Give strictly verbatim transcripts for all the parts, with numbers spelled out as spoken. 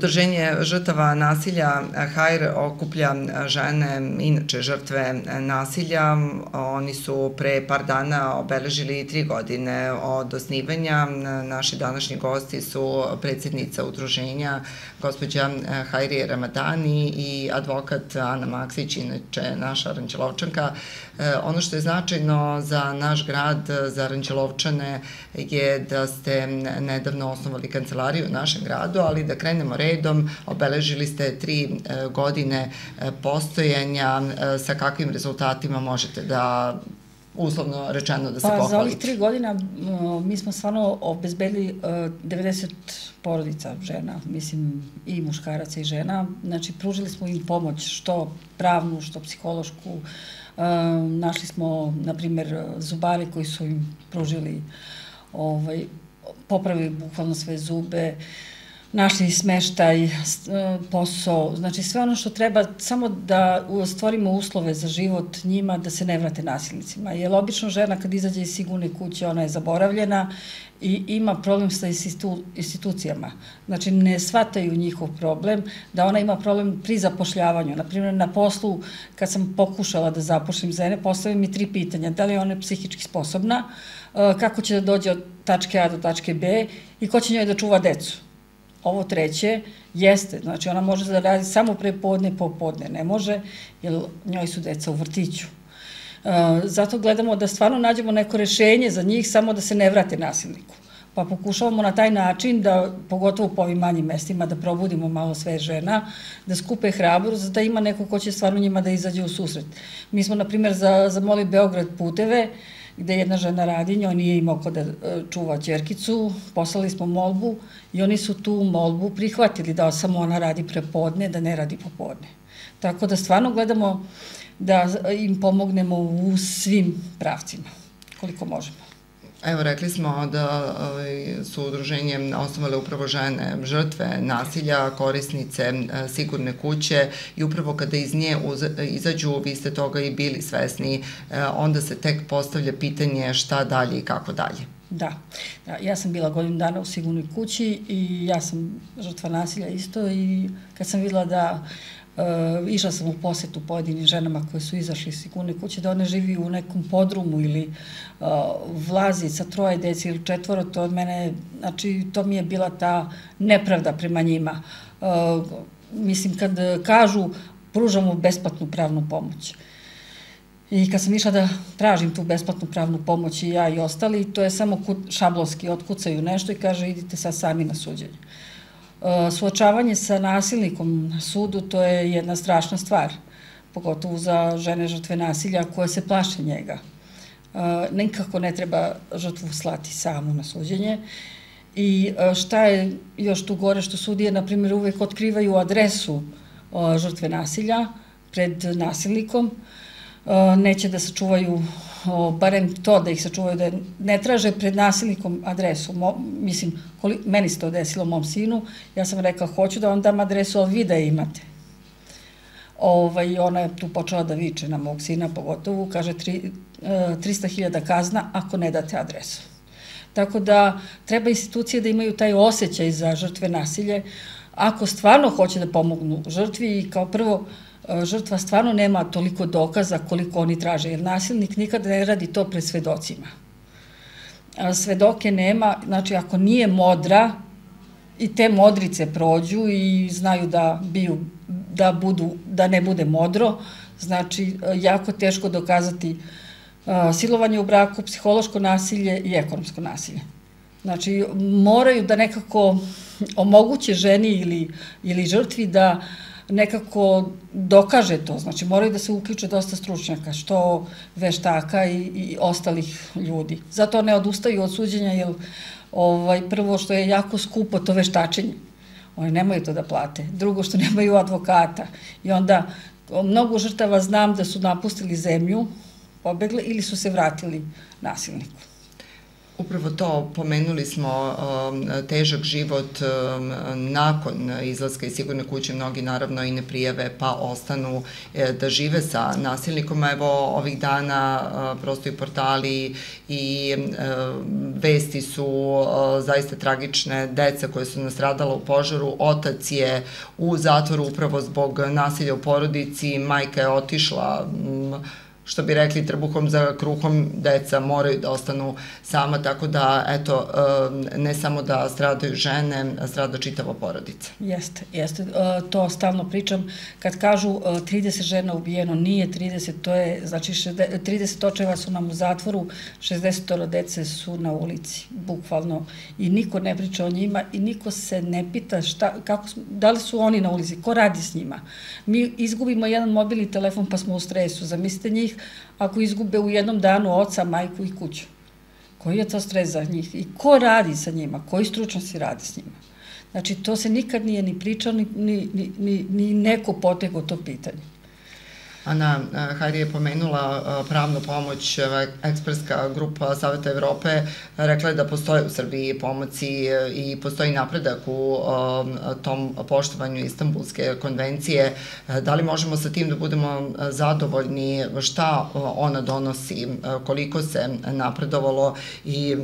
Udruženje žrtava nasilja H A I R okuplja žene, inače žrtve nasilja. Oni su pre par dana obeležili tri godine od osnivanja. Naši današnji gosti su predsjednica udruženja, gospođa Hajrije Ramadani i advokat Ana Maksić, inače naša Aranđelovčanka. Ono što je značajno za naš grad, za Aranđelovčane, je da ste nedavno osnovali kancelariju u našem gradu, ali da krenemo redom, obeležili ste tri godine postojanja. Sa kakvim rezultatima možete da, uslovno rečeno, da se pohvalite? Pa za ovih tri godina mi smo stvarno obezbedili devedeset porodica žena, mislim i muškaraca i žena. Znači, pružili smo im pomoć, što pravnu, što psihološku. Našli smo, na primjer, zubari koji su im pružili, popravili bukvalno sve zube, našli smeštaj, posao, znači sve ono što treba, samo da stvorimo uslove za život njima, da se ne vrate nasilnicima. Jer obično žena kad izađe iz sigurne kuće, ona je zaboravljena i ima problem sa institucijama. Znači ne shvataju njihov problem, da ona ima problem pri zapošljavanju. Naprimjer, na poslu, kad sam pokušala da zapošlim žene, postavim mi tri pitanja. Da li je ona psihički sposobna, kako će da dođe od tačke A do tačke B i ko će njoj da čuva decu. Ovo treće jeste, znači ona može da radi samo prepodne i popodne, ne može, jer njoj su deca u vrtiću. Zato gledamo da stvarno nađemo neko rešenje za njih, samo da se ne vrate nasilniku. Pa pokušavamo na taj način da, pogotovo po ovim manjim mestima, da probudimo malo sve žena, da skupe hrabrost, da ima neko ko će stvarno njima da izađe u susret. Mi smo, na primjer, zamolili Beograd puteve, gde jedna žena radi, njoj nije imao ko da čuva ćerkicu, poslali smo molbu i oni su tu molbu prihvatili da samo ona radi prepodne, da ne radi popodne. Tako da stvarno gledamo da im pomognemo u svim pravcima, koliko možemo. Evo, rekli smo da su udruženje osnovale upravo žene žrtve nasilja, korisnice sigurne kuće, i upravo kada iz nje izađu, vi ste toga i bili svesni, onda se tek postavlja pitanje šta dalje i kako dalje. Da, ja sam bila godinu dana u sigurnoj kući i ja sam žrtva nasilja isto, i kad sam videla da išla sam u posetu pojedinim ženama koje su izašli iz sigurne kuće, da one živi u nekom podrumu ili vlazi sa troje deci ili četvoro, to od mene, znači to mi je bila ta nepravda prema njima. Mislim, kad kažu pružamo besplatnu pravnu pomoć. I kad sam išla da tražim tu besplatnu pravnu pomoć i ja i ostali, to je samo šablonski, otkucaju nešto i kaže idite sad sami na suđenje. Suočavanje sa nasilnikom na sudu, to je jedna strašna stvar, pogotovo za žene žrtve nasilja koje se plaše njega. Nikako ne treba žrtvu slati samu na suđenje. I šta je još tu gore, što sudije, na primjer, uvek otkrivaju adresu žrtve nasilja pred nasilnikom, neće da sačuvaju, barem to da ih sačuvaju, da ne traže pred nasilnikom adresu. Mislim, meni se to desilo, mom sinu, ja sam rekla, hoću da vam dam adresu, ali vi da je imate. Ona je tu počela da viče na mog sina, pogotovo, kaže trista hiljada kazna ako ne date adresu. Tako da treba institucije da imaju taj osjećaj za žrtve nasilje, ako stvarno hoće da pomognu žrtvi, i kao prvo, žrtva stvarno nema toliko dokaza koliko oni traže, jer nasilnik nikada ne radi to pred svedocima. Svedoke nema, znači ako nije modra i te modrice prođu i znaju da biju, da budu, da ne bude modro, znači jako teško dokazati silovanje u braku, psihološko nasilje i ekonomsko nasilje. Znači moraju da nekako omoguće ženi ili žrtvi da nekako dokaže to, znači moraju da se uključe dosta stručnjaka, što veštaka i ostalih ljudi. Zato ne odustaju od suđenja, jer prvo što je jako skupo to veštačenje, oni nemaju to da plate, drugo što nemaju advokata, i onda mnogo žrtava znam da su napustili zemlju, pobegli ili su se vratili nasilniku. Upravo to, pomenuli smo težak život nakon izlaska iz sigurne kuće, mnogi naravno i ne prijave pa ostanu da žive sa nasilnikom. Evo, ovih dana prosto i portali i vesti su zaista tragične, deca koje su nastradala u požaru, otac je u zatvoru upravo zbog nasilja u porodici, majka je otišla, što bi rekli, trbuhom za kruhom, deca moraju da ostanu sama, tako da, eto, ne samo da stradaju žene, strada čitava porodica. Jeste, jeste, to stalno pričam. Kad kažu trideset žena ubijeno, nije trideset, to je, znači, trideset očeva su nam u zatvoru, šezdeset dece su na ulici, bukvalno, i niko ne priča o njima i niko se ne pita šta, kako, da li su oni na ulici, ko radi s njima. Mi izgubimo jedan mobilni telefon pa smo u stresu, zamislite njih ako izgube u jednom danu oca, majku i kuću. Koji je to stres za njih? I ko radi sa njima? Koji stručnosti radi s njima? Znači, to se nikad nije ni pričao, ni, ni, ni, ni neko potegao to pitanje. Ana Hajri je pomenula pravnu pomoć, ekspertska grupa Saveta Evrope rekla je da postoje u Srbiji pomoći i postoji napredak u tom poštovanju Istanbulske konvencije. Da li možemo sa tim da budemo zadovoljni, šta ona donosi, koliko se napredovalo i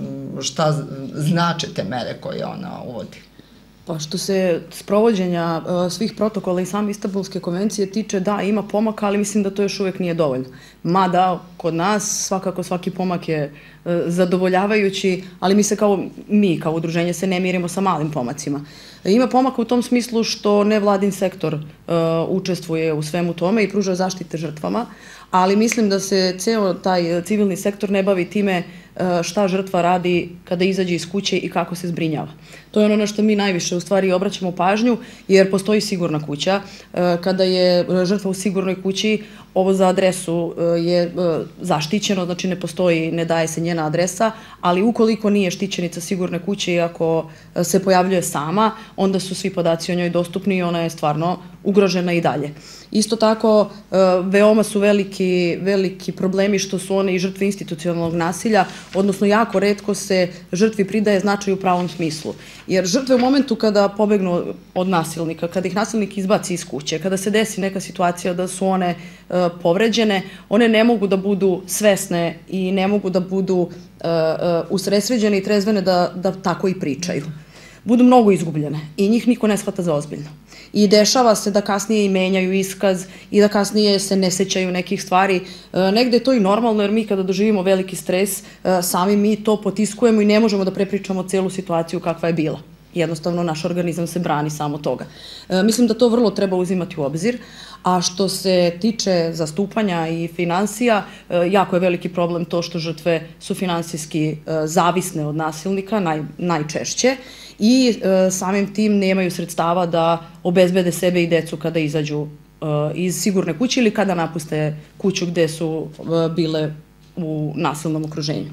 šta znače te mere koje ona uvodi? Pa što se sprovođenja svih protokola i same Istanbulske konvencije tiče, da, ima pomaka, ali mislim da to još uvek nije dovoljno. Mada, kod nas, svakako svaki pomak je zadovoljavajući, ali mi se kao, mi kao udruženje se ne mirimo sa malim pomacima. Ima pomaka u tom smislu što nevladin sektor učestvuje u svemu tome i pruža zaštite žrtvama, ali mislim da se ceo taj civilni sektor ne bavi time šta žrtva radi kada izađe iz kuće i kako se zbrinjava. To je ono na što mi najviše u stvari obraćamo pažnju, jer postoji sigurna kuća. Kada je žrtva u sigurnoj kući, ovo za adresu je zaštićeno, znači ne postoji, ne daje se njena adresa, ali ukoliko nije štićenica sigurne kuće i ako se pojavljuje sama, onda su svi podaci o njoj dostupni i ona je stvarno ugrožena i dalje. Isto tako, veoma su veliki, veliki problemi što su one i žrtve institucionalnog nasilja, odnosno jako retko se žrtvi pridaje značaj u pravom smislu. Jer žrtve u momentu kada pobegnu od nasilnika, kada ih nasilnik izbaci iz kuće, kada se desi neka situacija da su one povređene, one ne mogu da budu svesne i ne mogu da budu usredsređene i trezvene da tako i pričaju. Budu mnogo izgubljene i njih niko ne shvata za ozbiljno. I dešava se da kasnije i menjaju iskaz i da kasnije se ne sećaju nekih stvari. Negde je to i normalno, jer mi kada doživimo veliki stres, sami mi to potiskujemo i ne možemo da prepričamo celu situaciju kakva je bila. Jednostavno, naš organizam se brani samo toga. Mislim da to vrlo treba uzimati u obzir, a što se tiče zastupanja i finansija, jako je veliki problem to što žrtve su finansijski zavisne od nasilnika, najčešće, i samim tim nemaju sredstava da obezbede sebe i decu kada izađu iz sigurne kuće ili kada napuste kuću gde su bile u nasilnom okruženju.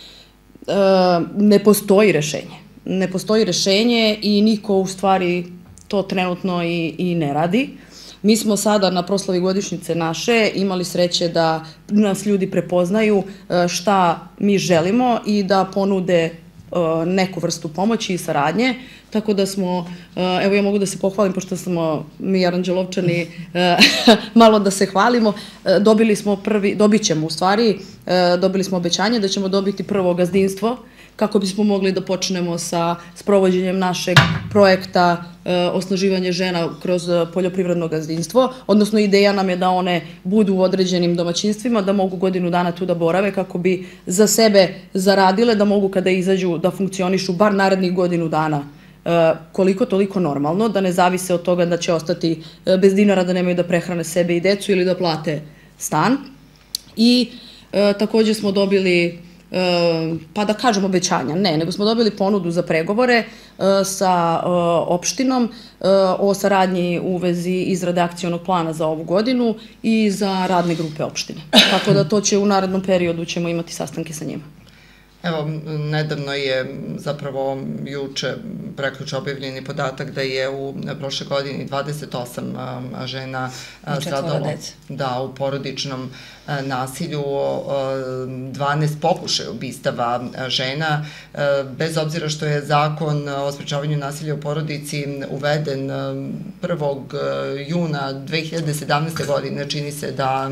Ne postoji rešenje. Ne postoji rešenje i niko u stvari to trenutno i ne radi. Mi smo sada na proslavi godišnjice naše imali sreće da nas ljudi prepoznaju šta mi želimo i da ponude neku vrstu pomoći i saradnje, tako da smo, evo ja mogu da se pohvalim, pošto smo mi Aranđelovčani malo da se hvalimo, dobili smo prvi, dobit ćemo u stvari, dobili smo obećanje da ćemo dobiti prvo gazdinstvo, kako bismo mogli da počnemo sa sprovođenjem našeg projekta osnaživanje žena kroz poljoprivredno gazdinstvo, odnosno ideja nam je da one budu u određenim domaćinstvima, da mogu godinu dana tu da borave kako bi za sebe zaradile, da mogu kada izađu da funkcionišu bar narednih godinu dana koliko toliko normalno, da ne zavise od toga da će ostati bez dinara, da nemaju da prehrane sebe i decu ili da plate stan. I takođe smo dobili, pa da kažem obećanja, ne, nego smo dobili ponudu za pregovore sa opštinom o saradnji u vezi izrade akcionog plana za ovu godinu i za radne grupe opštine. Tako da to će u narednom periodu ćemo imati sastanke sa njima. Evo, nedavno je zapravo juče, prekjuče objavljeni podatak da je u prošle godini dvadeset osam žena stradalo da, u porodičnom nasilju, dvanaest pokušaja ubistava žena. Bez obzira što je zakon o sprečavanju nasilja u porodici uveden prvog juna dve hiljade sedamnaeste. godine, čini se da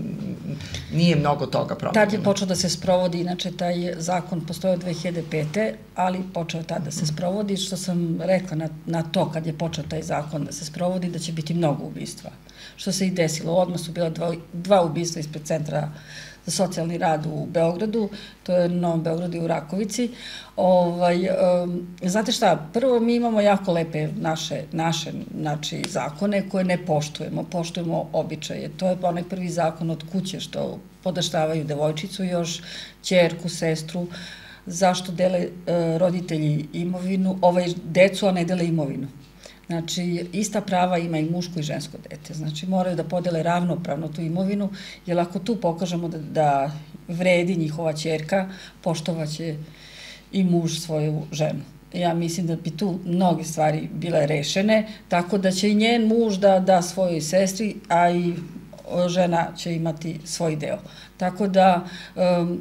nije mnogo toga promenjeno. Tad je počeo da se sprovodi, inače taj zakon postoje od dve hiljade pete. ali počeo tad da se sprovodi, što sam rekla na, na to kad je počeo taj zakon da se sprovodi, da će biti mnogo ubistva. Što se i desilo, odmah su bila dva, dva ubistva ispred Centra za socijalni rad u Beogradu, to je u Novom Beogradu i u Rakovici. Ovaj, um, znate šta, prvo mi imamo jako lepe naše, naše znači, zakone koje ne poštujemo, poštujemo običaje. To je onaj prvi zakon od kuće što podaštavaju devojčicu još, ćerku, sestru, zašto dele uh, roditelji imovinu, ovaj decu, a ne dele imovinu. Znači, ista prava ima i muško i žensko dete. Znači, moraju da podele ravnopravno tu imovinu, jer ako tu pokažemo da, da vredi njihova ćerka, poštovaće i muž svoju ženu. Ja mislim da bi tu mnoge stvari bile rešene, tako da će i njen muž da da svojoj sestri, a i žena će imati svoj deo. Tako da, um,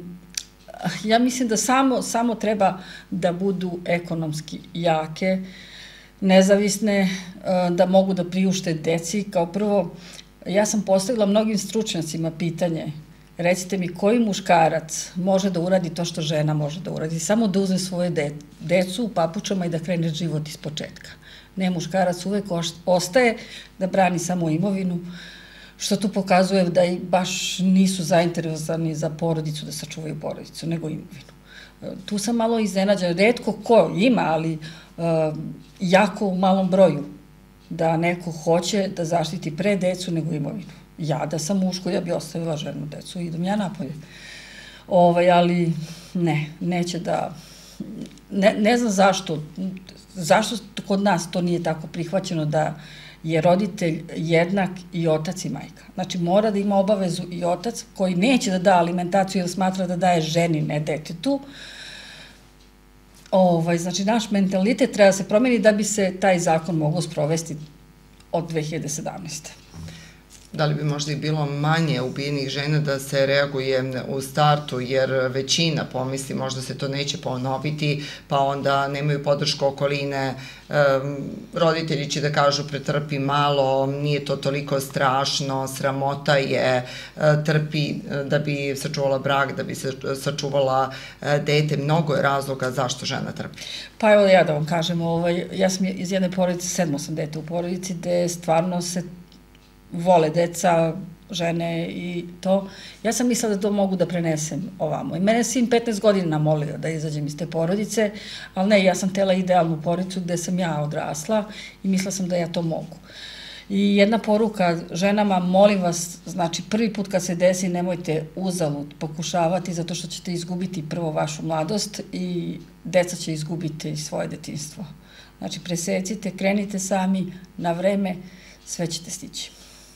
ja mislim da samo, samo treba da budu ekonomski jake, nezavisne, da mogu da priušte deci. Kao prvo, ja sam postavila mnogim stručnjacima pitanje, recite mi koji muškarac može da uradi to što žena može da uradi, samo da uzme svoje de, decu u papučama i da krene život iz početka. Ne, muškarac uvek ostaje da brani samo imovinu, što tu pokazuje da i baš nisu zainteresovani za porodicu, da sačuvaju porodicu, nego imovinu. Tu sam malo iznenađena, retko ko ima, ali uh, jako u malom broju, da neko hoće da zaštiti pre decu nego imovinu. Ja da sam muško, ja bi ostavila ženu, decu i idem ja napolje. Ovaj, ali ne, neće da... Ne, ne znam zašto, zašto kod nas to nije tako prihvaćeno da je roditelj jednak i otac i majka. Znači, mora da ima obavezu i otac koji neće da da alimentaciju jer smatra da daje ženi, ne detetu. Ovaj, znači, naš mentalitet treba da se promeni da bi se taj zakon mogao sprovesti od dve hiljade sedamnaeste. Da li bi možda i bilo manje ubijenih žena da se reaguje u startu, jer većina pomisli možda se to neće ponoviti, pa onda nemaju podršku okoline, roditelji će da kažu pretrpi malo, nije to toliko strašno, sramota je, trpi da bi sačuvala brak, da bi se sačuvala dete, mnogo je razloga zašto žena trpi. Pa evo ja da vam kažem, ovaj, ja sam iz jedne porodice, sedmo sam dete u porodici, gde stvarno se vole deca, žene i to. Ja sam mislila da to mogu da prenesem ovamo. I mene je sin petnaest godina molio da izađem iz te porodice, ali ne, ja sam htela idealnu porodicu gde sam ja odrasla i mislila sam da ja to mogu. I jedna poruka ženama, molim vas, znači prvi put kad se desi nemojte uzalud pokušavati zato što ćete izgubiti prvo vašu mladost i deca će izgubiti svoje detinjstvo. Znači presecite, krenite sami na vreme, sve ćete stići.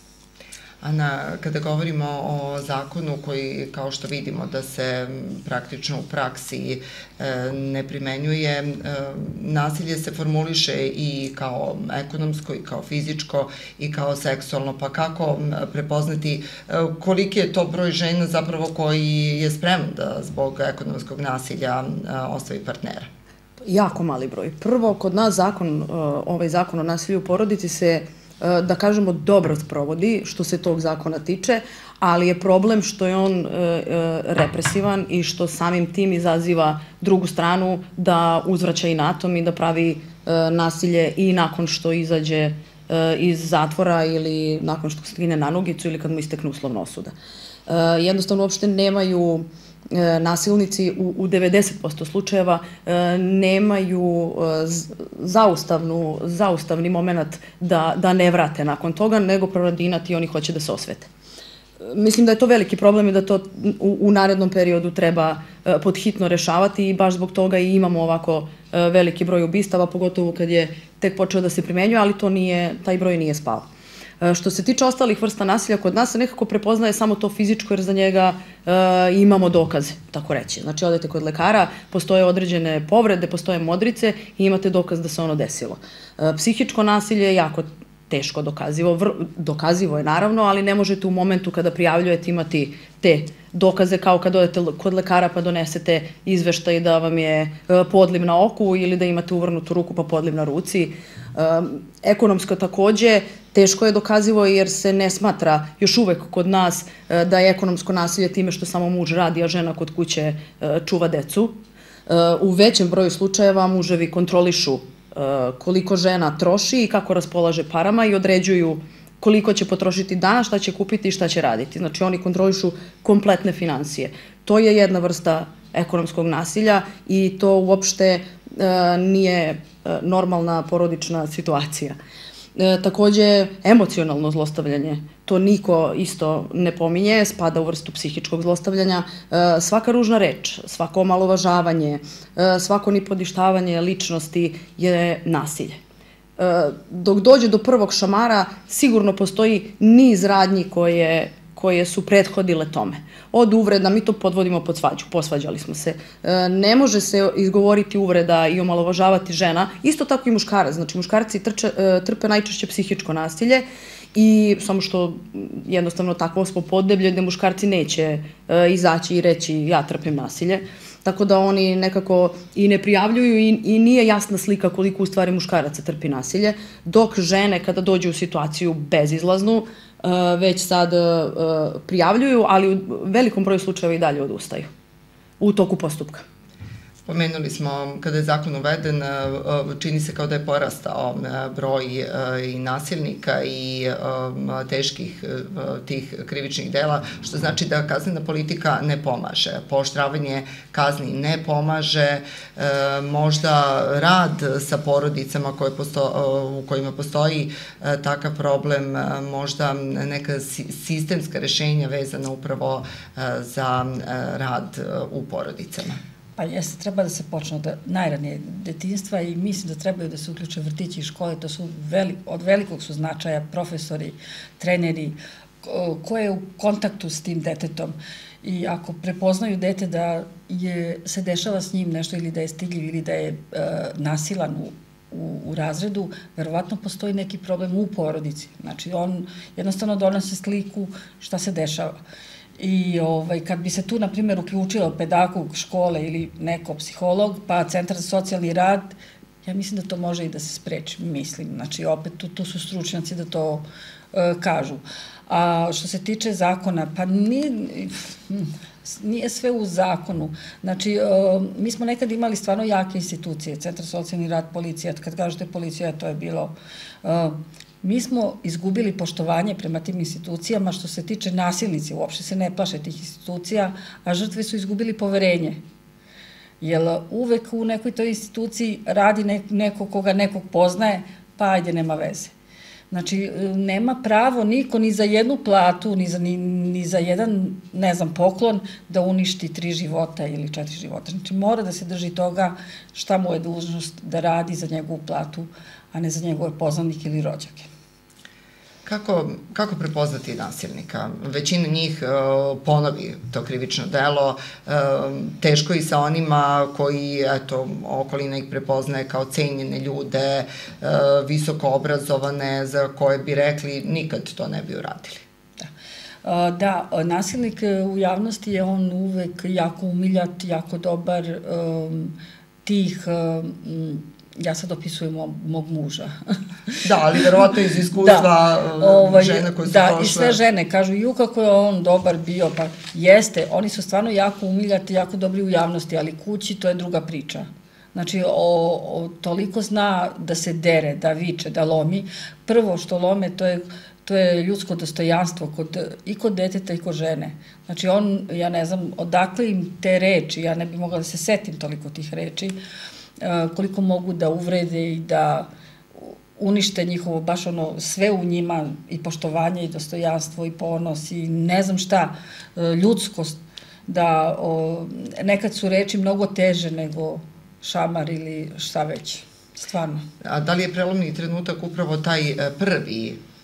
Ana, kada govorimo o zakonu koji, kao što vidimo, da se praktično u praksi ne primenjuje, nasilje se formuliše i kao ekonomsko, i kao fizičko, i kao seksualno, pa kako prepoznati koliki je to broj žena zapravo koji je spreman da zbog ekonomskog nasilja ostavi partnera? Jako mali broj. Prvo, kod nas zakon, ovaj zakon o nasilju u porodici se da kažemo, dobro sprovodi što se tog zakona tiče, ali je problem što je on e, e, represivan i što samim tim izaziva drugu stranu da uzvraća inatom i da pravi e, nasilje i nakon što izađe e, iz zatvora ili nakon što skine na nogicu ili kad mu istekne uslovna osuda. E, jednostavno, uopšte nemaju nasilnici u, u devedeset posto slučajeva e, nemaju e, zaustavnu, zaustavni moment da, da ne vrate nakon toga, nego proradinati i oni hoće da se osvete. Mislim da je to veliki problem i da to u, u narednom periodu treba e, podhitno rešavati i baš zbog toga i imamo ovako e, veliki broj ubistava, pogotovo kad je tek počeo da se primenjuje, ali to nije, taj broj nije spao. Što se tiče ostalih vrsta nasilja, kod nas se nekako prepoznaje samo to fizičko, jer za njega e, imamo dokaze, tako reći. Znači, odete kod lekara, postoje određene povrede, postoje modrice i imate dokaz da se ono desilo. E, psihičko nasilje je jako teško dokazivo, Vr, dokazivo je naravno, ali ne možete u momentu kada prijavljujete imati te dokaze kao kad odete kod lekara pa donesete izveštaj da vam je e, podliv na oku ili da imate uvrnutu ruku pa podliv na ruci. Um, ekonomsko takođe, teško je dokazivo jer se ne smatra još uvek kod nas uh, da je ekonomsko nasilje time što samo muž radi, a žena kod kuće uh, čuva decu. Uh, u većem broju slučajeva muževi kontrolišu uh, koliko žena troši i kako raspolaže parama i određuju koliko će potrošiti dana, šta će kupiti i šta će raditi. Znači oni kontrolišu kompletne finansije. To je jedna vrsta ekonomskog nasilja i to uopšte uh, nije normalna porodična situacija. E, takođe, emocionalno zlostavljanje, to niko isto ne pominje, spada u vrstu psihičkog zlostavljanja. E, svaka ružna reč, svako omalovažavanje, e, svako nipodištavanje ličnosti je nasilje. E, dok dođe do prvog šamara, sigurno postoji niz radnji koje koje su prethodile tome. Od uvreda, mi to podvodimo pod svađu, posvađali smo se. E, ne može se izgovoriti uvreda i omalovažavati žena, isto tako i muškarac. Znači, muškarci trče, e, trpe najčešće psihičko nasilje i samo što jednostavno takvo smo podneblje gde muškarci neće e, izaći i reći ja trpim nasilje. Tako da oni nekako i ne prijavljuju i, i nije jasna slika koliko u stvari muškaraca trpi nasilje, dok žene kada dođu u situaciju bezizlaznu, već sad prijavljuju, ali u velikom broju slučajeva i dalje odustaju u toku postupka. Pomenuli smo, kada je zakon uveden, čini se kao da je porastao broj i nasilnika i teških tih krivičnih dela, što znači da kaznena politika ne pomaže. Pooštravanje kazni ne pomaže, možda rad sa porodicama koje posto, u kojima postoji takav problem, možda neka sistemska rešenja vezana upravo za rad u porodicama. Pa jeste, treba da se počne od najranije detinjstva i mislim da trebaju da se uključe vrtići i škole, to su velik, od velikog su značaja profesori, treneri, ko je u kontaktu s tim detetom i ako prepoznaju dete da je, se dešava s njim nešto ili da je stidljiv ili da je e, nasilan u, u, u razredu, verovatno postoji neki problem u porodici. Znači, on jednostavno donosi sliku šta se dešava. I ovaj, kad bi se tu, na primjer, uključio pedagog škole ili neko psiholog, pa centar za socijalni rad, ja mislim da to može i da se spreči, mislim. Znači, opet, tu, tu su stručnjaci da to e, kažu. A što se tiče zakona, pa nije, nije sve u zakonu. Znači, e, mi smo nekad imali stvarno jake institucije, centar za socijalni rad, policija, kad kažete policija, to je bilo... E, Mi smo izgubili poštovanje prema tim institucijama što se tiče nasilnici, uopšte se ne plaše tih institucija, a žrtve su izgubili poverenje. Jer uvek u nekoj toj instituciji radi neko koga nekog poznaje, pa ajde, nema veze. Znači, nema pravo niko ni za jednu platu, ni za, ni, ni za jedan, ne znam, poklon da uništi tri života ili četiri života. Znači, mora da se drži toga šta mu je dužnost da radi za njegovu platu, a ne za njegove poznanike ili rođake. Kako, kako prepoznati nasilnika? Većina njih uh, ponovi to krivično delo, uh, teško i sa onima koji, eto, okolina ih prepoznaje kao cenjene ljude, uh, visoko obrazovane, za koje bi rekli nikad to ne bi uradili. Da. Uh, da, nasilnik u javnosti je on uvek jako umiljat, jako dobar, um, tih... Um, ja sad opisujem mog muža. Da, ali verovatno iz iskustva da, ovaj, žene koje su da, prošle. Da, i sve žene kažu, ju kako je on dobar bio, pa jeste, oni su stvarno jako umiljati, jako dobri u javnosti, ali kući to je druga priča. Znači, o, o, toliko zna da se dere, da viče, da lomi. Prvo što lome, to je, to je ljudsko dostojanstvo kod, i kod deteta i kod žene. Znači, on, ja ne znam, odakle im te reči, ja ne bi mogla da se setim toliko tih reči, koliko mogu da uvrede i da unište njihovo, baš ono, sve u njima, i poštovanje, i dostojanstvo, i ponos, i ne znam šta, ljudskost, da o, nekad su reči mnogo teže nego šamar ili šta već, stvarno. A da li je prelomni trenutak upravo taj prvi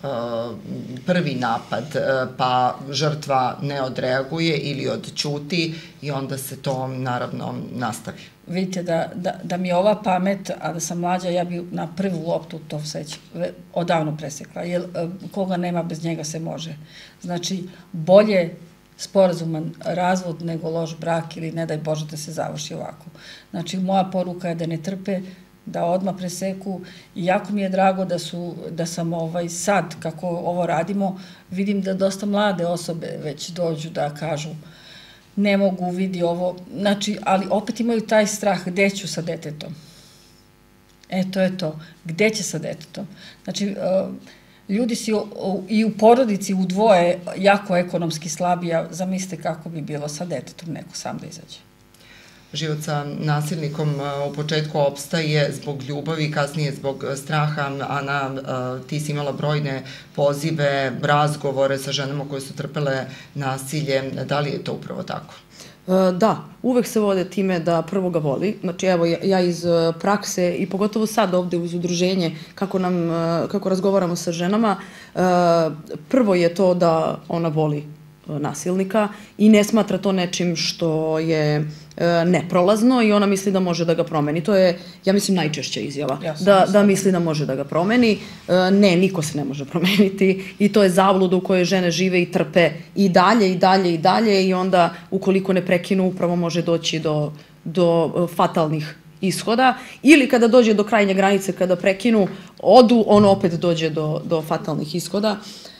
prvi napad, pa žrtva ne odreaguje ili odćuti i onda se to naravno nastavi. Vidite, da, da, da mi je ova pamet, a da sam mlađa, ja bi na prvu loptu to već odavno presekla, jer koga nema, bez njega se može. Znači, bolje sporazuman razvod nego loš brak ili ne daj Bože da se završi ovako. Znači, moja poruka je da ne trpe, da odmah preseku i jako mi je drago da su, da sam ovaj sad, kako ovo radimo, vidim da dosta mlade osobe već dođu da kažu ne mogu, vidi ovo, znači, ali opet imaju taj strah, gde ću sa detetom? E, to je to, gde će sa detetom? Znači, ljudi si i u porodici u dvoje jako ekonomski slabija, zamislite kako bi bilo sa detetom neko sam da izađe. Život sa nasilnikom u početku opstaje zbog ljubavi, kasnije zbog straha. Ana, ti si imala brojne pozive, razgovore sa ženama koje su trpele nasilje. Da li je to upravo tako? Da, uvek se vode time da prvo ga voli. Znači, evo, ja iz prakse i pogotovo sad ovde uz udruženje, kako nam, kako razgovaramo sa ženama, prvo je to da ona voli nasilnika i ne smatra to nečim što je neprolazno i ona misli da može da ga promeni. To je, ja mislim, najčešća izjava. Da, da misli da može da ga promeni. Ne, niko se ne može promeniti i to je zabluda u kojoj žene žive i trpe i dalje i dalje i dalje i onda ukoliko ne prekinu upravo može doći do, do fatalnih ishoda ili kada dođe do krajnje granice, kada prekinu, odu, on opet dođe do, do fatalnih ishoda.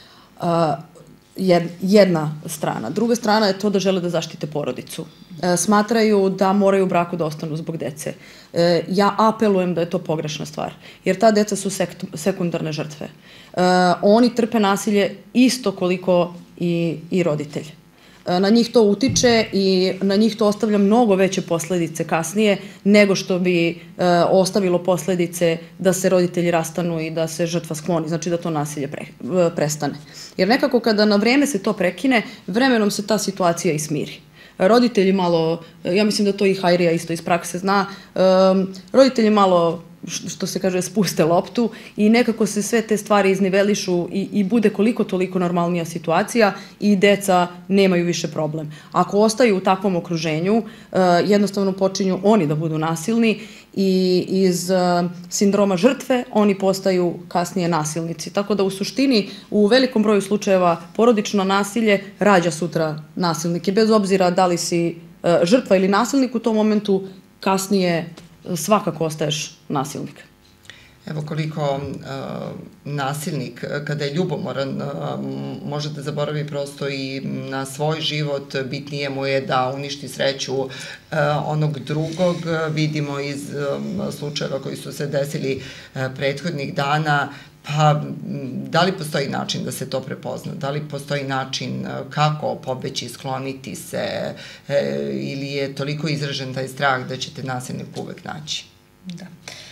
Jedna strana. Druga strana je to da žele da zaštite porodicu. Smatraju da moraju u braku da ostanu zbog dece. Ja apelujem da je to pogrešna stvar, jer ta deca su sekundarne žrtve. Oni trpe nasilje isto koliko i, i roditelj. Na njih to utiče i na njih to ostavlja mnogo veće posledice kasnije nego što bi e, ostavilo posledice da se roditelji rastanu i da se žrtva skloni, znači da to nasilje pre, prestane. Jer nekako kada na vreme se to prekine, vremenom se ta situacija i smiri. Roditelji malo, ja mislim da to i Hajrija isto iz prakse zna, e, roditelji malo, što se kaže, spuste loptu i nekako se sve te stvari iznivelišu i, i bude koliko toliko normalnija situacija i deca nemaju više problem. Ako ostaju u takvom okruženju, uh, jednostavno počinju oni da budu nasilni i iz uh, sindroma žrtve oni postaju kasnije nasilnici. Tako da u suštini u velikom broju slučajeva porodično nasilje rađa sutra nasilnike. Bez obzira da li si uh, žrtva ili nasilnik u tom momentu, kasnije svakako ostaješ nasilnik. Evo koliko nasilnik, kada je ljubomoran, može da zaboravi prosto i na svoj život, bitnije mu je da uništi sreću onog drugog. Vidimo iz slučajeva koji su se desili prethodnih dana, pa da li postoji način da se to prepozna? Da li postoji način kako pobeći, skloniti se ili je toliko izražen taj strah da ćete nasilnik uvek naći? Da.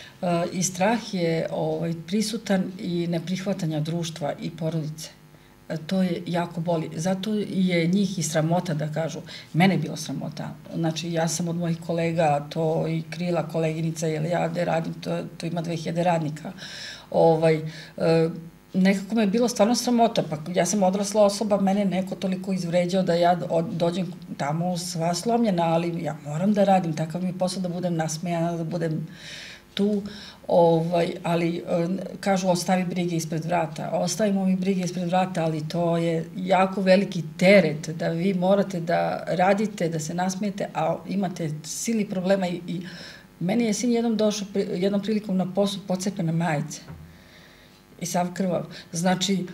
I strah je ovaj, prisutan i neprihvatanja društva i porodice. To je jako boli. Zato je njih i sramota da kažu. Mene je bilo sramota. Znači, ja sam od mojih kolega to i krila koleginica, jer ja gde radim, to, to ima dve hiljade radnika. Ovaj, e, nekako me je bilo stvarno sramota. Pa ja sam odrasla osoba, mene neko toliko izvređao da ja od, dođem tamo sva slomljena, ali ja moram da radim. Takav mi je posao da budem nasmejana, da budem tu, ovaj, ali kažu ostavi brige ispred vrata. Ostavimo mi brige ispred vrata, ali to je jako veliki teret da vi morate da radite, da se nasmijete, a imate silni problema i, i meni je sin jednom došao, jednom prilikom na poslu pocepane majice i sav krvav. Znači,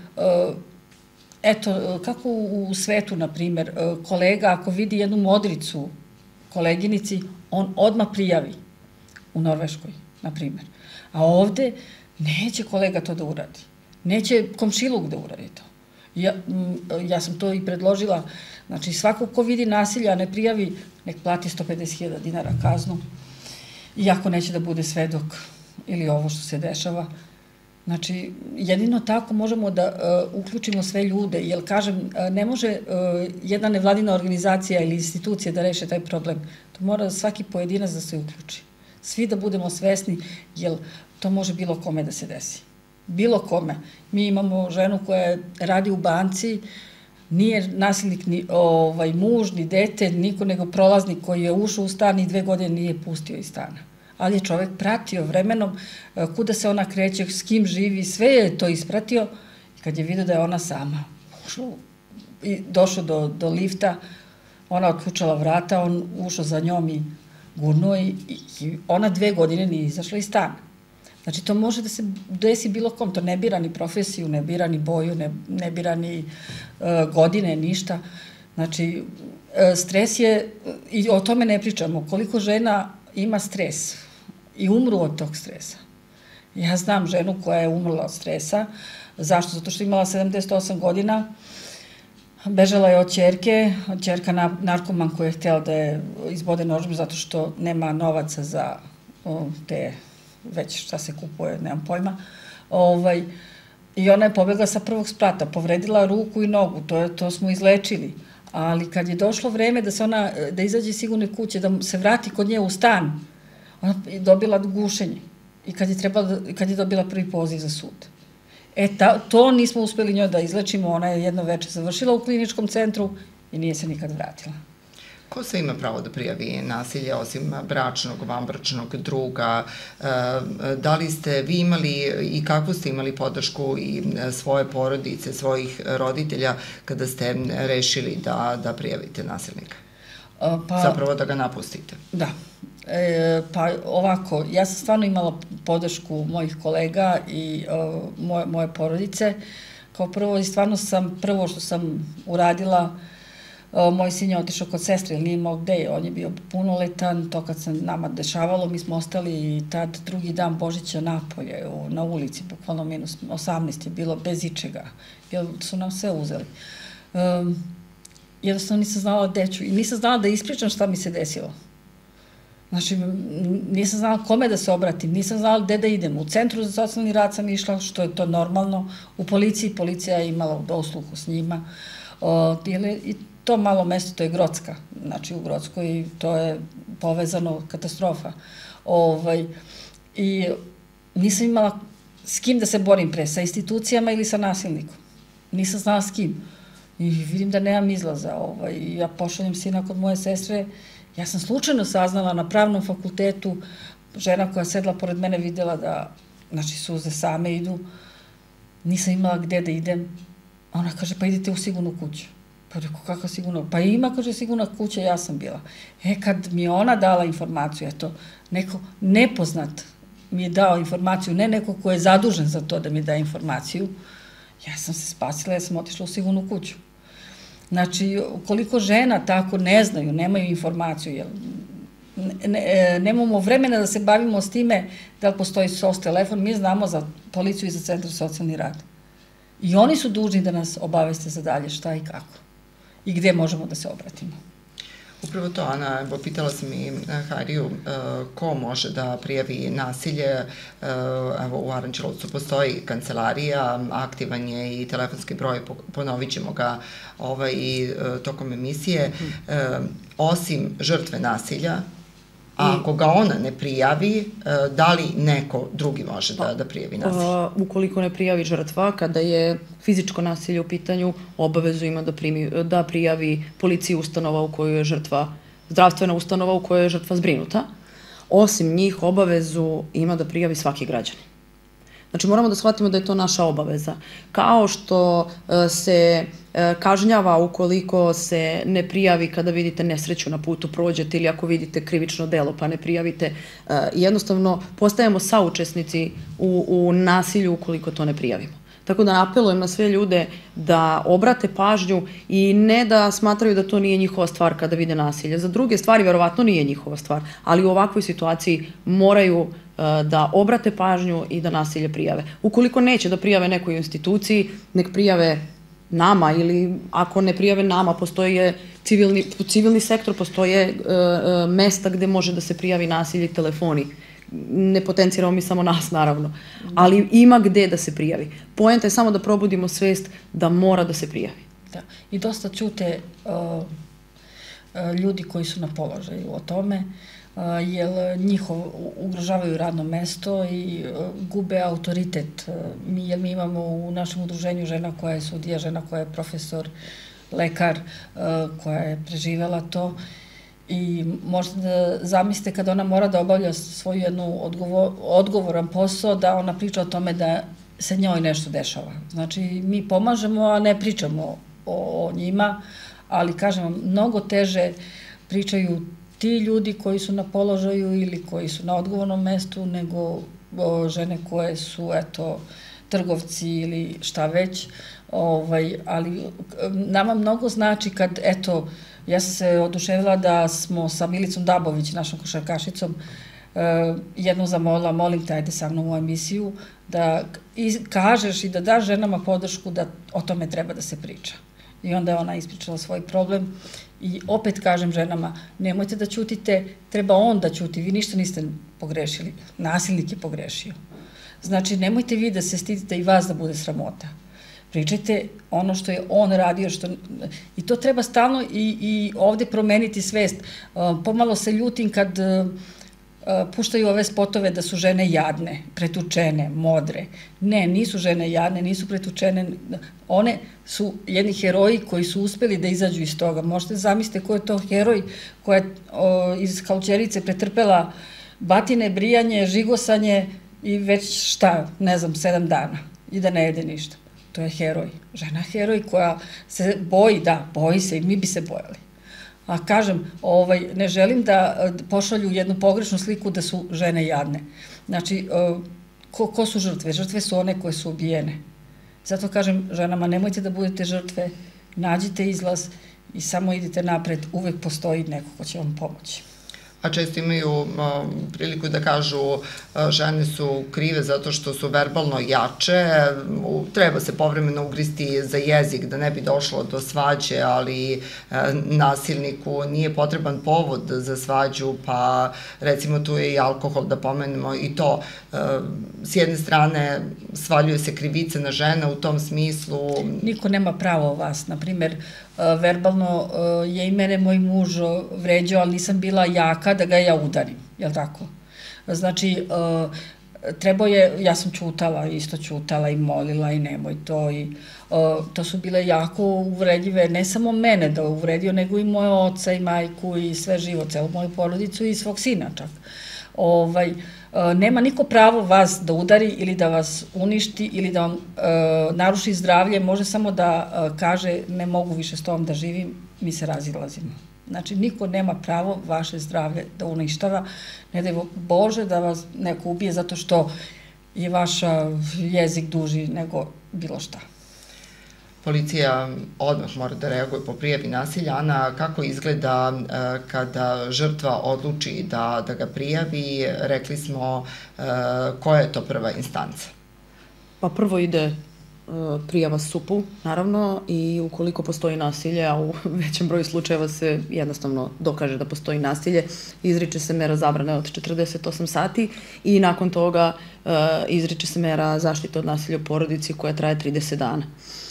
eto, kako u svetu, na primjer, kolega ako vidi jednu modricu koleginici, on odmah prijavi u Norveškoj, na primjer. A ovde neće kolega to da uradi. Neće komšiluk da uradi to. Ja, ja sam to i predložila. Znači, svako ko vidi nasilja, ne prijavi, nek plati sto pedeset hiljada dinara kaznu. Iako neće da bude svedok ili ovo što se dešava. Znači, jedino tako možemo da uh, uključimo sve ljude, jer, kažem, uh, ne može uh, jedna nevladina organizacija ili institucija da reše taj problem. To mora svaki pojedinac da se uključi. Svi da budemo svesni, jer to može bilo kome da se desi. bilo kome. Mi imamo ženu koja radi u banci, nije nasilnik ni ovaj, muž, ni dete, niko nego prolaznik koji je ušao u stan i dve godine nije pustio iz stana. Ali je čovek pratio vremenom kuda se ona kreće, s kim živi, sve je to ispratio. I kad je vidio da je ona sama, ušao i došao do, do lifta, ona otključala vrata, on ušao za njom i gurnuo i, i ona dve godine nije izašla iz stana. Znači, to može da se desi bilo kom, to ne bira ni profesiju, ne bira ni boju, ne, ne bira ni uh, godine, ništa. Znači, uh, stres je, i o tome ne pričamo, koliko žena ima stres i umru od tog stresa. Ja znam ženu koja je umrla od stresa. Zašto? Zato što je imala sedamdeset osam godina, bežala je od ćerke, od ćerka narkoman koja je htjela da je izbode nožem zato što nema novaca za o, te, već šta se kupuje, nemam pojma. Ovaj, I ona je pobegla sa prvog sprata, povredila ruku i nogu, to, je, to smo izlečili. Ali kad je došlo vreme da se ona, da izađe iz sigurne kuće, da se vrati kod nje u stan, ona je dobila gušenje. I kad je, trebala, kad je dobila prvi poziv za sud. E, ta, to nismo uspeli njoj da izlečimo, ona je jedno veče završila u kliničkom centru i nije se nikad vratila. Ko sve ima pravo da prijavi nasilje, osim bračnog, vanbračnog druga? Da li ste vi imali i kakvu ste imali podršku i svoje porodice, svojih roditelja, kada ste rešili da, da prijavite nasilnika? Pa, zapravo da ga napustite. Da. E, pa ovako, ja sam stvarno imala podršku mojih kolega i o, moje, moje porodice. Kao prvo, i stvarno sam, prvo što sam uradila, o, moj sin je otišao kod sestre, jer nije imao gde, on je bio punoletan, to kad se nama dešavalo, mi smo ostali i tad drugi dan Božića napolje, u, na ulici, bukvalno minus osamnaest je bilo, bez ičega, jer su nam sve uzeli. Um, jednostavno nisam znala gde ću i nisam znala da ispričam šta mi se desilo. Znači, nisam znala kome da se obratim, nisam znala gde da idem. U centru za socijalni rad sam išla, što je to normalno. U policiji, policija je imala dosluhu s njima. O, I to malo mesto, to je Grocka. Znači, u Grockoj to je povezano katastrofa. Ovaj, I nisam imala s kim da se borim pre, sa institucijama ili sa nasilnikom. Nisam znala s kim. I vidim da nemam izlaza. Ovaj, ja pošaljem sina kod moje sestre. Ja sam slučajno saznala na pravnom fakultetu, žena koja sedla pored mene vidjela da, znači, suze same idu, nisam imala gde da idem. Ona kaže, pa idite u sigurnu kuću. Pa rekao, kakva sigurna? Pa ima, kaže, sigurna kuća, ja sam bila. E, kad mi je ona dala informaciju, eto, neko nepoznat mi je dao informaciju, ne neko ko je zadužen za to da mi da informaciju, ja sam se spasila, ja sam otišla u sigurnu kuću. Znači, koliko žena tako ne znaju, nemaju informaciju, jer ne, nemamo vremena da se bavimo s time da li postoji S O S telefon, mi znamo za policiju i za centar socijalni rad. I oni su dužni da nas obaveste za dalje šta i kako. I gde možemo da se obratimo. Upravo to, Ana, pitala sam i Hajriju ko može da prijavi nasilje. Evo, u Aranđelovcu postoji kancelarija, aktivan je i telefonski broj, ponovit ćemo ga ovaj, i tokom emisije. Osim žrtve nasilja, a ako ga ona ne prijavi, da li neko drugi može da, da prijavi nasilje? Ukoliko ne prijavi žrtva, kada je fizičko nasilje u pitanju, obavezu ima da, primi, da prijavi policiji ustanova u kojoj je žrtva, zdravstvena ustanova u kojoj je žrtva zbrinuta. Osim njih, obavezu ima da prijavi svaki građanin. Znači, moramo da shvatimo da je to naša obaveza. Kao što se kažnjava ukoliko se ne prijavi kada vidite nesreću na putu, prođete, ili ako vidite krivično delo pa ne prijavite, jednostavno postajemo saučesnici u, u nasilju ukoliko to ne prijavimo. Tako da apelujem na sve ljude da obrate pažnju i ne da smatraju da to nije njihova stvar kada vide nasilje. Za druge stvari verovatno nije njihova stvar, ali u ovakvoj situaciji moraju da obrate pažnju i da nasilje prijave. Ukoliko neće da prijave nekoj instituciji, nek prijave nama, ili ako ne prijave nama, postoje civilni, civilni sektor, postoje e, e, mesta gde može da se prijavi nasilje, telefoni. Ne potenciramo mi samo nas, naravno, ali ima gde da se prijavi. Poenta je samo da probudimo svest da mora da se prijavi. Da. I dosta ćute, uh, ljudi koji su na položaju o tome, jer njihov ugrožavaju radno mesto i gube autoritet. Mi, jer mi imamo u našem udruženju žena koja je sudija, žena koja je profesor, lekar, koja je preživela to. I možete da zamislite kada ona mora da obavlja svoju jednu odgovor, odgovoran posao, da ona priča o tome da se njoj nešto dešava. Znači, mi pomažemo, a ne pričamo o, o njima, ali, kažem vam, mnogo teže pričaju ti ljudi koji su na položaju ili koji su na odgovornom mestu, nego o, žene koje su, eto, trgovci ili šta već. Ovaj, ali nama mnogo znači kad, eto, ja sam se oduševila da smo sa Milicom Dabović, našom košarkašicom, jednom zamolila, molim te, ajde sa mnom u emisiju, da kažeš i da daš ženama podršku da o tome treba da se priča. I onda je ona ispričala svoj problem i opet kažem ženama, nemojte da ćutite, treba on da ćuti, vi ništa niste pogrešili, nasilnik je pogrešio. Znači, nemojte vi da se stidite i vas da bude sramota. Pričajte ono što je on radio, što, i to treba stalno i, i ovde promeniti svest. Pomalo se ljutim kad puštaju ove spotove da su žene jadne, pretučene, modre. Ne, nisu žene jadne, nisu pretučene. One su jedni heroji koji su uspeli da izađu iz toga. Možete zamislite ko je to heroj koja je iz Kalućerice pretrpela batine, brijanje, žigosanje i već šta, ne znam, sedam dana i da ne jede ništa. To je heroj. Žena heroj koja se boji, da, boji se i mi bi se bojali. A kažem, ovaj, ne želim da pošalju jednu pogrešnu sliku da su žene jadne. Znači, ko, ko su žrtve? Žrtve su one koje su ubijene. Zato kažem ženama, nemojte da budete žrtve, nađite izlaz i samo idite napred, uvek postoji neko ko će vam pomoći. A često imaju priliku da kažu žene su krive zato što su verbalno jače, treba se povremeno ugristi za jezik da ne bi došlo do svađe, ali nasilniku nije potreban povod za svađu, pa recimo tu je i alkohol, da pomenemo i to. S jedne strane svaljuje se krivice na žene u tom smislu. Niko nema pravo o vas, na primer, verbalno je i mene moj muž vređao, ali nisam bila jaka da ga ja udarim, jel tako? Znači, trebao je, ja sam ćutala, isto ćutala i molila i nemoj to i to su bile jako uvredljive, ne samo mene da uvredio, nego i moje oca i majku i sve živo, celu moju porodicu i svog sina čak. Ovaj, nema niko pravo vas da udari ili da vas uništi ili da vam naruši zdravlje, može samo da kaže ne mogu više s tobom da živim, mi se razilazimo. Znači, niko nema pravo vaše zdravlje da uništava, ne daj Bože da vas neko ubije zato što je vaš jezik duži nego bilo šta. Policija odmah mora da reaguje po prijavi nasilja. Ana, kako izgleda kada žrtva odluči da, da ga prijavi? Rekli smo koja je to prva instanca? Pa prvo ide prijava S U P-u, naravno, i ukoliko postoji nasilje, a u većem broju slučajeva se jednostavno dokaže da postoji nasilje, izriče se mera zabrane od četrdeset osam sati i nakon toga izriče se mera zaštite od nasilja u porodici koja traje trideset dana.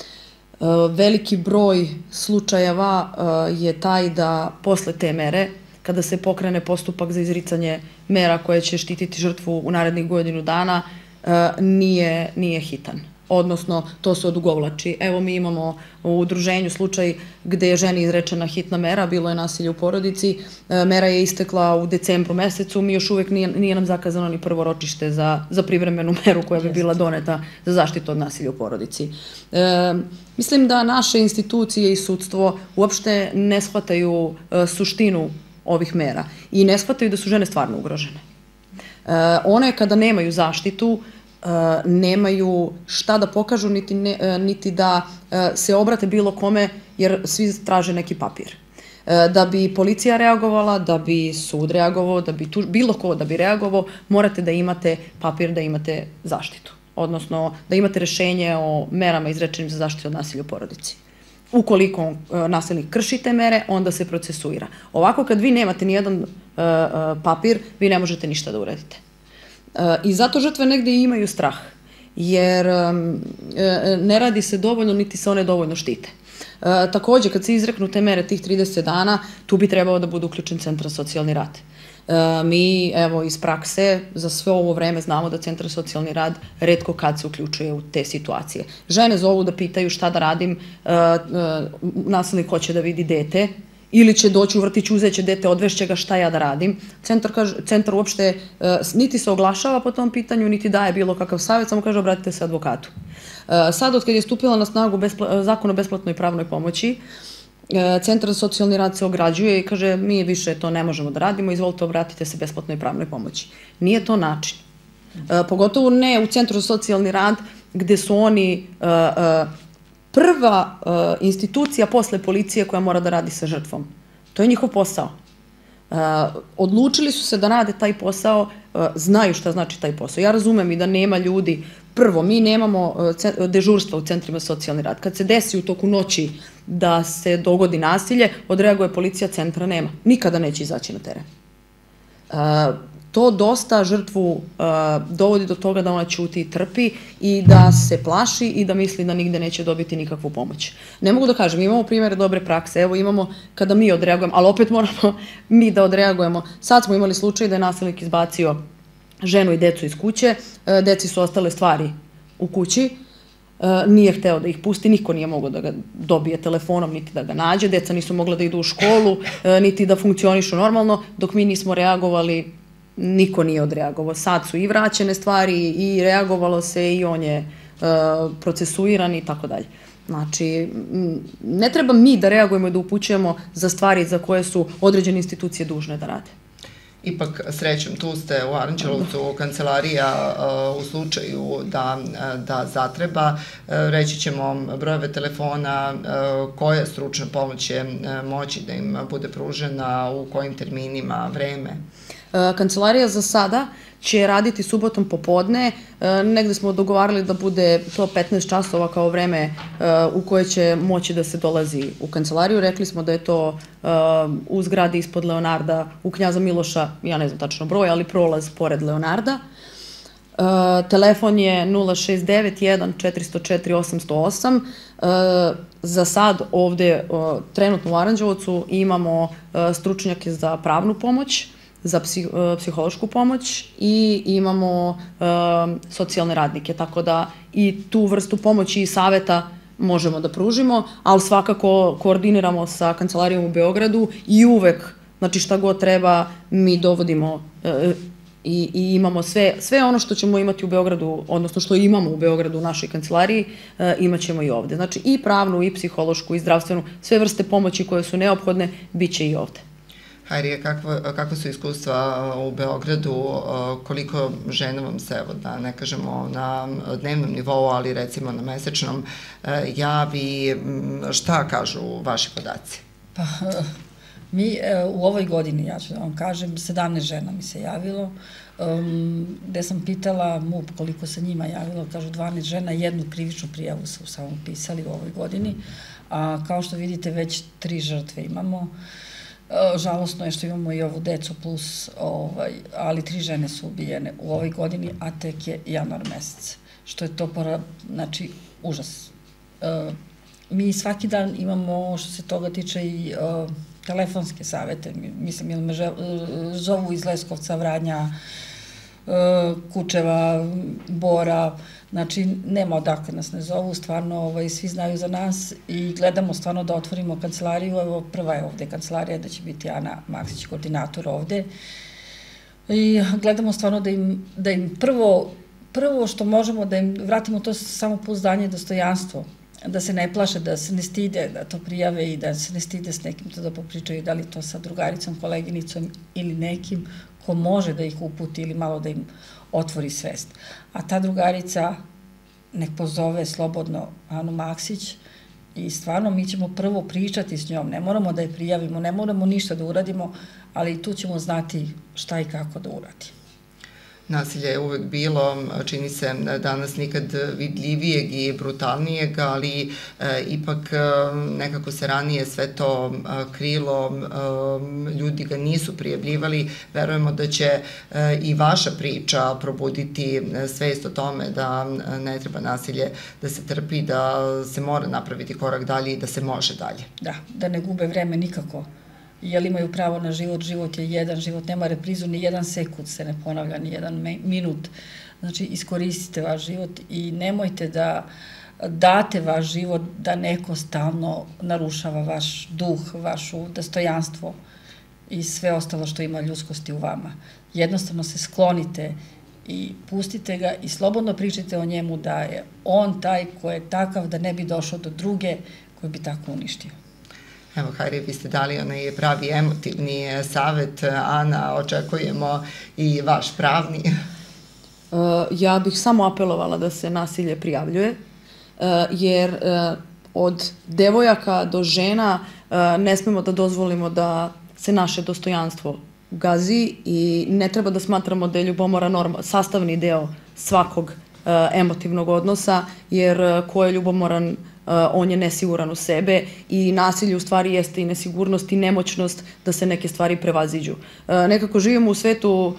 Veliki broj slučajeva je taj da posle te mere, kada se pokrene postupak za izricanje mera koje će štititi žrtvu u narednih godinu dana, nije, nije hitan. Odnosno, to se odugovlači. Evo, mi imamo u udruženju slučaj gde je ženi izrečena hitna mera, bilo je nasilje u porodici, mera je istekla u decembru mesecu, mi još uvek nije, nije nam zakazano ni prvo ročište za, za privremenu meru koja bi bila doneta za zaštitu od nasilja u porodici. E, mislim da naše institucije i sudstvo uopšte ne shvataju e, suštinu ovih mera i ne shvataju da su žene stvarno ugrožene. E, one kada nemaju zaštitu, nemaju šta da pokažu, niti, ne, niti da se obrate bilo kome, jer svi traže neki papir. Da bi policija reagovala, da bi sud reagovao, da bi tu, bilo ko da bi reagovao, morate da imate papir, da imate zaštitu. Odnosno, da imate rešenje o merama izrečenim za zaštitu od nasilja u porodici. Ukoliko nasilnik krši te mere, onda se procesuira. Ovako, kad vi nemate nijedan papir, vi ne možete ništa da uradite. I zato žrtve negde imaju strah, jer ne radi se dovoljno, niti se one dovoljno štite. Takođe, kad se izreknu te mere tih trideset dana, tu bi trebao da bude uključen Centar za socijalni rad. Mi, evo, iz prakse, za sve ovo vreme znamo da Centar za socijalni rad retko kad se uključuje u te situacije. Žene zovu da pitaju šta da radim, nasilnik hoće da vidi dete, ili će doći u vrtić, uzeće dete, odvešće ga, šta ja da radim. Centar, kaže, centar uopšte niti se oglašava po tom pitanju, niti daje bilo kakav savjet, samo kaže obratite se advokatu. Sad, od kad je stupila na snagu Zakon o besplatnoj pravnoj pomoći, Centar za socijalni rad se ograđuje i kaže mi više to ne možemo da radimo, izvolite obratite se besplatnoj pravnoj pomoći. Nije to način. Pogotovo ne u Centru za socijalni rad gde su oni prva institucija posle policije koja mora da radi sa žrtvom. To je njihov posao. Odlučili su se da rade taj posao, znaju šta znači taj posao. Ja razumem i da nema ljudi. Prvo, mi nemamo dežurstva u centrima socijalni rad. Kad se desi u toku noći da se dogodi nasilje, odreaguje policija, centra nema. Nikada neće izaći na teren. To dosta žrtvu dovodi do toga da ona ćuti i trpi i da se plaši i da misli da nigde neće dobiti nikakvu pomoć. Ne mogu da kažem, imamo primere dobre prakse, evo imamo kada mi odreagujemo, ali opet moramo mi da odreagujemo. Sad smo imali slučaj da je nasilnik izbacio ženu i decu iz kuće, deci su ostale stvari u kući, nije hteo da ih pusti, niko nije mogao da ga dobije telefonom, niti da ga nađe, deca nisu mogla da idu u školu, niti da funkcionišu normalno, dok mi nismo reagovali, niko nije odreagovao. Sad su i vraćene stvari i reagovalo se i on je procesuiran i tako dalje. Znači, ne treba mi da reagujemo i da upućujemo za stvari za koje su određene institucije dužne da rade. Ipak, srećom, tu ste u Aranđelovcu, kancelarija u slučaju da zatreba. Reći ćemo brojeve telefona, koja stručna pomoć će moći da im bude pružena, u kojim terminima, vreme. Kancelarija za sada će raditi subotom popodne, negde smo dogovarali da bude to petnaest časova kao vreme u koje će moći da se dolazi u kancelariju. Rekli smo da je to u zgradi ispod Leonarda, u Knjaza Miloša, ja ne znam tačno broj, ali prolaz pored Leonarda. Telefon je nula šest devet jedan četiri nula četiri osam nula osam. Za sad ovde, trenutno u Aranđelovcu, imamo stručnjake za pravnu pomoć, za psihološku pomoć i imamo socijalne radnike, tako da i tu vrstu pomoći i saveta možemo da pružimo, ali svakako koordiniramo sa kancelarijom u Beogradu i uvek, znači šta god treba, mi dovodimo i imamo sve ono što ćemo imati u Beogradu, odnosno što imamo u Beogradu u našoj kancelariji, imat ćemo i ovde. Znači i pravnu, i psihološku, i zdravstvenu, sve vrste pomoći koje su neophodne, bit će i ovde. Hajrije, kakva su iskustva u Beogradu, koliko žena vam se, evo da ne kažemo na dnevnom nivou, ali recimo na mesečnom, javi, šta kažu vaši podaci? Pa, mi u ovoj godini, ja ću da vam kažem, sedamnaest žena mi se javilo, gde sam pitala M U P koliko se njima javilo, kažu dvanaest žena, jednu krivičnu prijavu su samo pisali u ovoj godini, a kao što vidite već tri žrtve imamo. Žalostno je što imamo i ovu decu plus, ali tri žene su ubijene u ovoj godini, a tek je januar mesec, što je to, znači, užas. Mi svaki dan imamo, što se toga tiče, i telefonske savete, mislim, ili me zovu iz Leskovca, Vranja, Kučeva, Bora, znači nema odakle nas ne zovu, stvarno svi znaju za nas i gledamo stvarno da otvorimo kancelariju, evo prva je ovde kancelarija, da će biti Ana Maksić, koordinator ovde i gledamo stvarno da im prvo, prvo što možemo da im vratimo to samopouzdanje i dostojanstvo, da se ne plaše, da se ne stide, da to prijave i da se ne stide s nekim to da popričaju, da li to sa drugaricom, koleginicom ili nekim ko može da ih uputi ili malo da im otvori svest. A ta drugarica nek pozove slobodno Anu Maksić i stvarno mi ćemo prvo pričati s njom, ne moramo da je prijavimo, ne moramo ništa da uradimo, ali tu ćemo znati šta i kako da uradimo. Nasilje je uvek bilo, čini se danas nikad vidljivijeg i brutalnijeg, ali e, ipak e, nekako se ranije sve to e, krilo, e, ljudi ga nisu prijavljivali. Verujemo da će e, i vaša priča probuditi svest o tome da ne treba nasilje da se trpi, da se mora napraviti korak dalje i da se može dalje. Da, da ne gube vreme nikako. Jer imaju pravo na život, život je jedan, život nema reprizu, ni jedan sekund se ne ponavlja, ni jedan minut. Znači, iskoristite vaš život i nemojte da date vaš život da neko stalno narušava vaš duh, vašu dostojanstvo i sve ostalo što ima ljudskosti u vama. Jednostavno se sklonite i pustite ga i slobodno pričajte o njemu da je on taj ko je takav da ne bi došao do druge koji bi tako uništio. Evo, Hajri, vi ste dali onaj pravi emotivni savet. Ana, očekujemo i vaš pravni. Ja bih samo apelovala da se nasilje prijavljuje, jer od devojaka do žena ne smemo da dozvolimo da se naše dostojanstvo gazi i ne treba da smatramo da je ljubomora norma, sastavni deo svakog emotivnog odnosa, jer ko je ljubomoran, on je nesiguran u sebe i nasilje u stvari jeste i nesigurnost i nemoćnost da se neke stvari prevaziđu. Nekako živimo u svetu,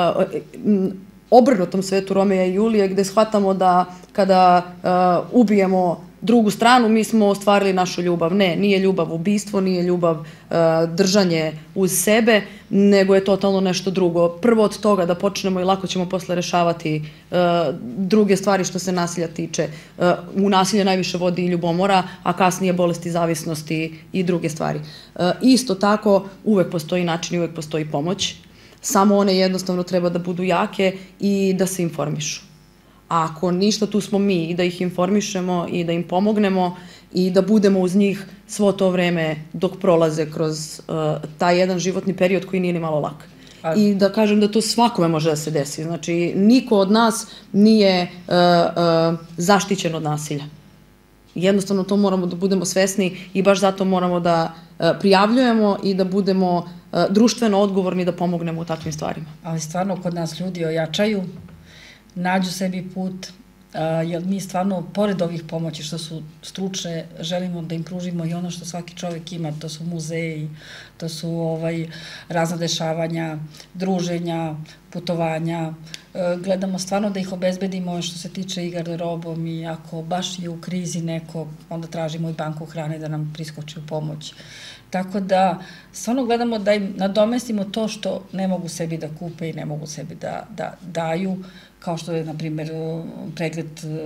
obrnutom svetu Romeja i Julije, gde shvatamo da kada ubijemo drugu stranu, mi smo ostvarili našu ljubav. Ne, nije ljubav ubistvo, nije ljubav držanje uz sebe, nego je totalno nešto drugo. Prvo od toga da počnemo i lako ćemo posle rešavati druge stvari što se nasilja tiče. U nasilje najviše vodi i ljubomora, a kasnije bolesti zavisnosti i druge stvari. Isto tako, uvek postoji način i uvek postoji pomoć. Samo one jednostavno treba da budu jake i da se informišu. A ako ništa, tu smo mi i da ih informišemo i da im pomognemo i da budemo uz njih svo to vreme dok prolaze kroz uh, taj jedan životni period koji nije ni malo lak. A... I da kažem da to svakome može da se desi. Znači, niko od nas nije uh, uh, zaštićen od nasilja. Jednostavno to moramo da budemo svesni i baš zato moramo da uh, prijavljujemo i da budemo uh, društveno odgovorni da pomognemo u takvim stvarima. Ali stvarno kod nas ljudi ojačaju, nađu sebi put, jer mi stvarno, pored ovih pomoći što su stručne, želimo da im pružimo i ono što svaki čovjek ima, to su muzeji, to su ovaj, razna dešavanja, druženja, putovanja. Gledamo stvarno da ih obezbedimo što se tiče i garderobom i ako baš je u krizi neko, onda tražimo i banku hrane da nam priskoči u pomoć. Tako da, stvarno gledamo da im nadomestimo to što ne mogu sebi da kupe i ne mogu sebi da, da daju, kao što je, na primjer, pregled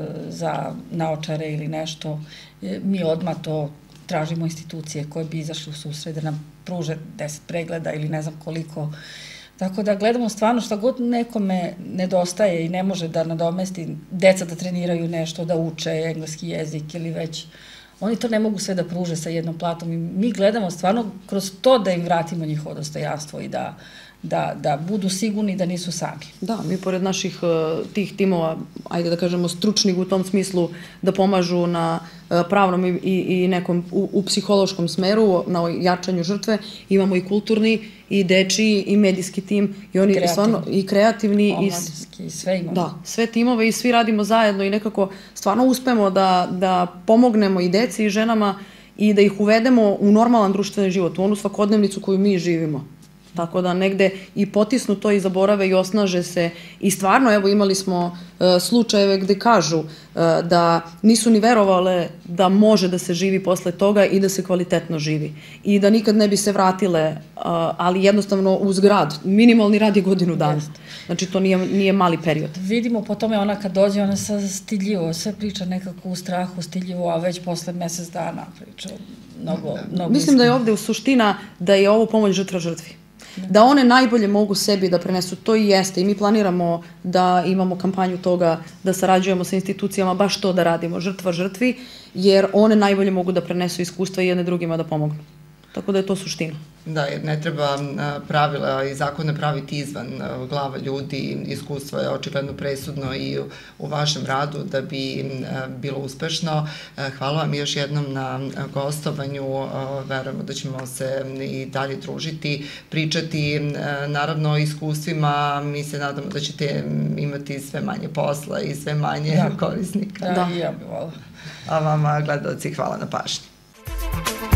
za naočare ili nešto. Mi odmah to tražimo institucije koje bi izašli u susret da nam pruže deset pregleda ili ne znam koliko. Tako da gledamo stvarno šta god nekome nedostaje i ne može da nadomesti, deca da treniraju nešto, da uče engleski jezik ili već. Oni to ne mogu sve da pruže sa jednom platom i mi gledamo stvarno kroz to da im vratimo njihovo dostojanstvo i da Da, da budu sigurni da nisu sami. Da, mi pored naših tih timova, ajde da kažemo stručnih u tom smislu, da pomažu na pravnom i, i nekom u, u psihološkom smeru, na jačanju žrtve, imamo i kulturni, i dečiji, i medijski tim, i oni kreativni. Stvarno, i kreativni, omladinski, i sve imamo. Da, sve timove i svi radimo zajedno i nekako stvarno uspemo da, da pomognemo i deci i ženama i da ih uvedemo u normalan društveni život, u onu svakodnevnicu koju mi živimo. Tako da negde i potisnu to i zaborave i osnaže se i stvarno, evo, imali smo uh, slučajeve gde kažu uh, da nisu ni verovale da može da se živi posle toga i da se kvalitetno živi i da nikad ne bi se vratile, uh, ali jednostavno uz grad. Minimalni rad je godinu dana. Znači to nije, nije mali period. Vidimo po tome ona kad dođe, ona sa stidljivo, sve priča nekako u strahu, stidljivo, a već posle mesec dana priča mnogo, mnogo. Mislim da je ovde u suština da je ovo pomoć žrtva žrtvi. Da one najbolje mogu sebi da prenesu, to i jeste i mi planiramo da imamo kampanju toga, da sarađujemo sa institucijama, baš to da radimo, žrtva žrtvi, jer one najbolje mogu da prenesu iskustva i jedne drugima da pomognu. Tako da je to suština. Da, jer ne treba pravila i zakone praviti izvan glava ljudi. Iskustvo je očigledno presudno i u vašem radu da bi bilo uspešno. Hvala vam još jednom na gostovanju. Verujemo da ćemo se i dalje družiti, pričati naravno o iskustvima. Mi se nadamo da ćete imati sve manje posla i sve manje korisnika. Da, i ja bih volila. A vama, gledalci, hvala na pažnji.